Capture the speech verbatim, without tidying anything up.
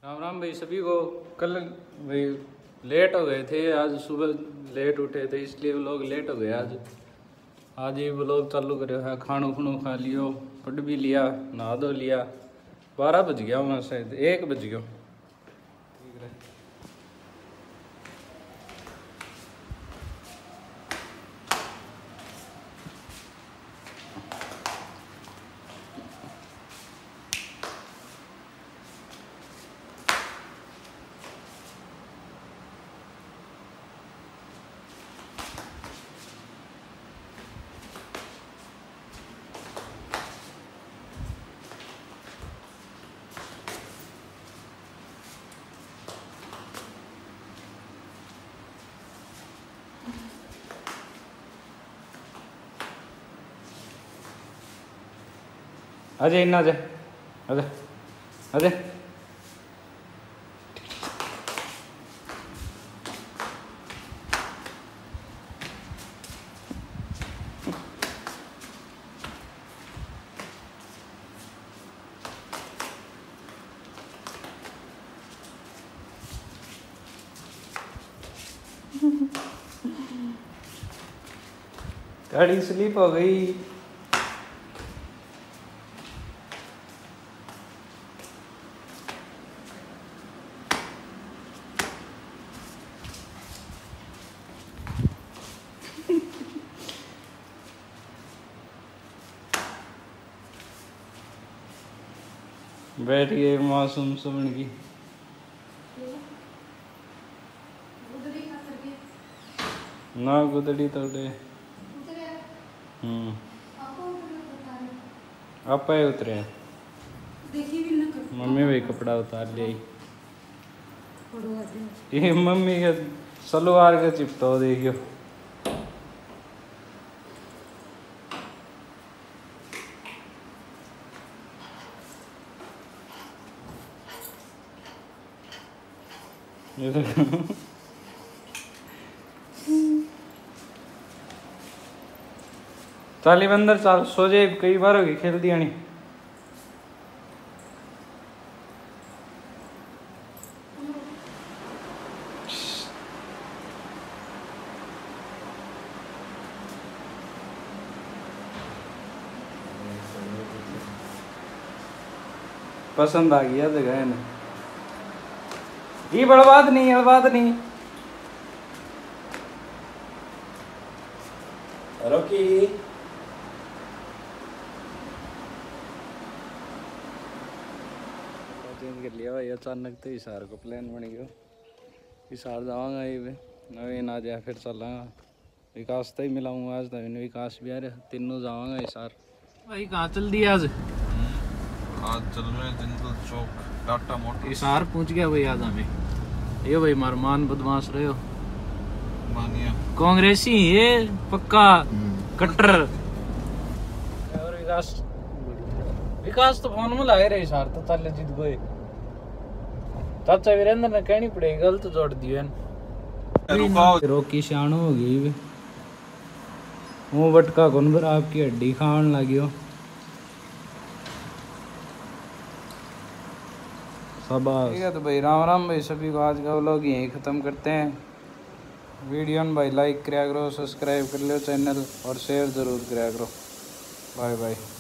राम राम भाई सभी को। कल भाई लेट हो गए थे, आज सुबह लेट उठे थे इसलिए व्लॉग लेट हो गया। आज आज ये व्लॉग चालू करे है। खानो खुनो खा लियो, पढ़ भी लिया, नहा धो लिया। बारह बज गया वहाँ, शायद एक बज गया। अजय इन्ना अजय अजय अजय गाड़ी स्लिप हो गई। बैठ गए मासूम सुमन की। ना गुदड़ी तोड़े। हम्म आप आए उतरे। मम्मी भाई कपड़ा उतार ले। ये मम्मी के सलवार के चिपटा देखियो। चाली बंदर चाल सो जाए, कई बार होगी खेल दिया नहीं। पसंद आ गया जगह है ना। ये बर्बाद नहीं बर्बाद नहीं रोकी। चेंज कर लिया भाई अचानक तो हिसार को प्लान बन गया। हिसार जाऊंगा ये नवीन आ जाए फिर चलांगा। विकास तो ही मिलाऊंगा आज, नवीन विकास भी आ रहे, तीनों जाऊंगा हिसार। भाई कहाँ चल दिया आज? आज चल रहे हैं जिंदल चौक टाटा मोटर। हिसार पहुंच गया भाई आज हमें। ये भाई मरमान बदमाश रहे हो, मानिया कांग्रेसी ये पक्का कट्टर। और विकास विकास तो फोन में लाए रहे हिसार तो ताले जीत गए। चाचा वीरेंद्र ने कहनी पड़ेगी, गलत जोड़ दियो। रोकी सियाणो हो गई वो बटका कौन भर आपकी हड्डी खान लगियो। ठीक है तो भाई राम राम भाई सभी को। आज का व्लॉग यहीं ख़त्म करते हैं। वीडियो में भाई लाइक कराया करो, सब्सक्राइब कर लो चैनल और शेयर ज़रूर कराया करो। Bye bye.